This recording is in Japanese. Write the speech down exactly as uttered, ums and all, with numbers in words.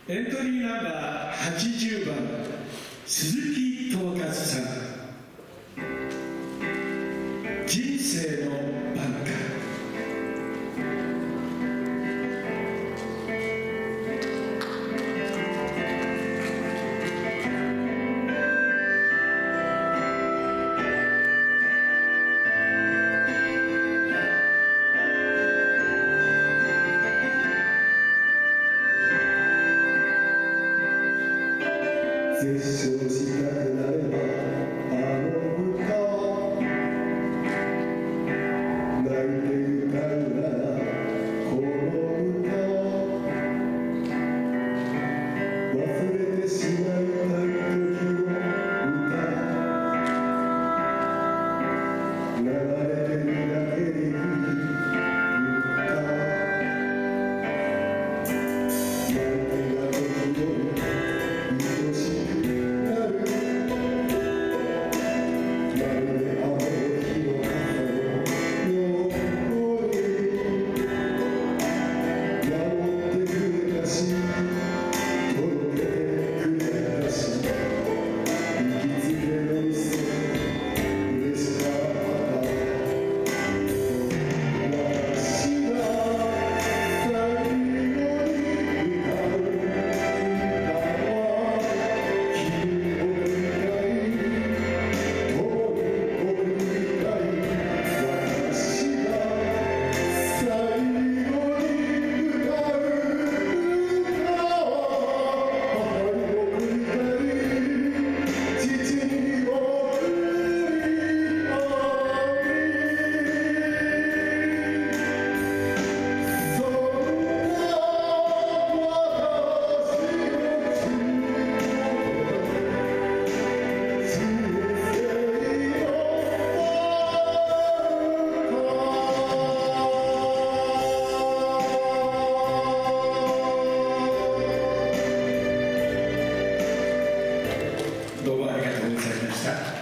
エントリーナンバーはちじゅうばん鈴木東勝さん、人生の挽回。 絶唱したくなればあの歌泣いて歌うならこの歌忘れてしまいたい時の歌流れてるだけでいい歌泣いた時の愛しいどうもありがとうございました。